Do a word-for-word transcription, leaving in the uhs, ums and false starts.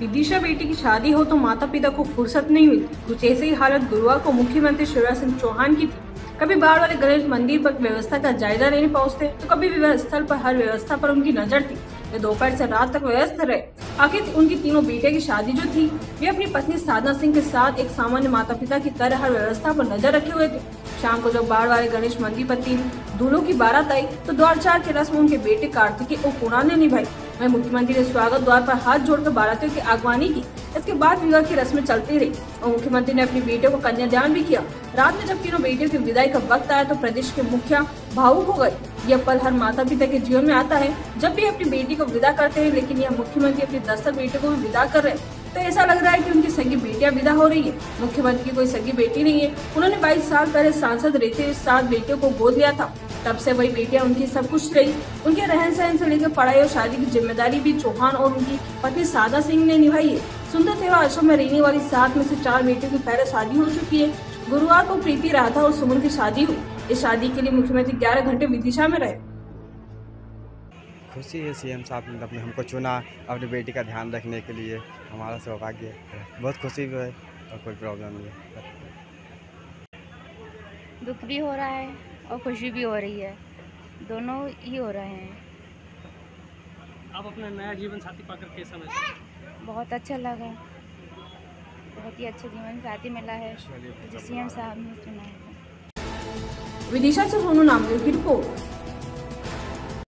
विदिशा बेटी की शादी हो तो माता पिता को फुर्सत नहीं मिलती। कुछ ऐसी ही हालत गुरुवार को मुख्यमंत्री शिवराज सिंह चौहान की थी। कभी बाढ़ वाले गणेश मंदिर पर व्यवस्था का जायजा लेने पहुंचते तो कभी विवाह स्थल पर हर व्यवस्था पर उनकी नजर थी। वे दोपहर से रात तक व्यस्त रहे। आखिर उनकी तीनों बेटे की शादी जो थी, वे अपनी पत्नी साधना सिंह के साथ एक सामान्य माता पिता की तरह हर व्यवस्था पर नजर रखे हुए थे। शाम को जब बाढ़ वाले गणेश मंदिर पर तीन दूल्हों की बारात आई तो द्वार चार की रस्म उनके बेटे कार्तिकेय और कुणाल ने निभाई। वहीं मुख्यमंत्री ने स्वागत द्वार पर हाथ जोड़कर बारातियों की अगवानी की। इसके बाद विवाह की रस्में चलती रही और मुख्यमंत्री ने अपनी बेटे को कन्यादान भी किया। रात में जब तीनों बेटियों की विदाई का वक्त आया तो प्रदेश के मुखिया भावुक हो गए। यह पल हर माता पिता के जीवन में आता है जब भी अपनी बेटी को विदा करते हैं, लेकिन यह मुख्यमंत्री अपनी दस्तक बेटे को भी विदा कर रहे हैं तो ऐसा लग रहा है कि उनकी सगी बेटियां विदा हो रही है। मुख्यमंत्री की कोई सगी बेटी नहीं है। उन्होंने बाईस साल पहले सांसद रहते हुए सात बेटियों को गोद लिया था। तब से वही बेटियां उनकी सब कुछ रही। उनके रहन सहन से लेकर पढ़ाई और शादी की जिम्मेदारी भी चौहान और उनकी पत्नी साधना सिंह ने निभाई है। सुंदर थेवा आश्रम में रहने वाली सात में से चार बेटियों की पहले शादी हो चुकी है। गुरुवार को प्रीति राधा और सुमन की शादी हुई। इस शादी के लिए मुख्यमंत्री ग्यारह घंटे विदिशा में रहे। खुशी है, सीएम साहब ने अपने हमको चुना अपनी बेटी का ध्यान रखने के लिए। हमारा सौभाग्य है, बहुत खुशी भी है और कोई प्रॉब्लम नहीं है। दुख भी हो रहा है और खुशी भी हो रही है, दोनों ही हो रहे हैं। आप अपना नया जीवन साथी पाकर कैसा महसूस? बहुत अच्छा लगा, बहुत ही अच्छा जीवन साथी मिला है जो सीएम साहब ने चुना है। विदिशा से सोनू नामदेव की रिपोर्ट।